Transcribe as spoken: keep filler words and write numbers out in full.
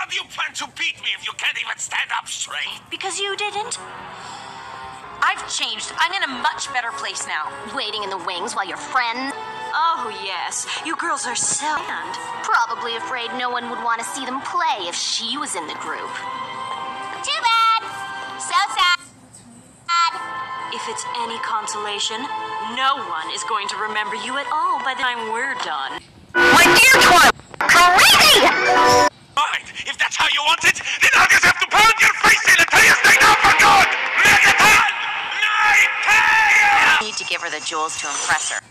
do you plan to beat me if you can't even stand up straight? Because you didn't? I've changed. I'm in a much better place now. Waiting in the wings while your friends... Oh, yes. You girls are so... And probably afraid no one would want to see them play if she was in the group. Too bad. So sad. if it's any consolation, no one is going to remember you at all by the time we're done. My dear Twilight, crazy! Fine, if that's how you want it, then I'll just have to pound your face in until you stay down for good! Megaton! Night! I need to give her the jewels to impress her.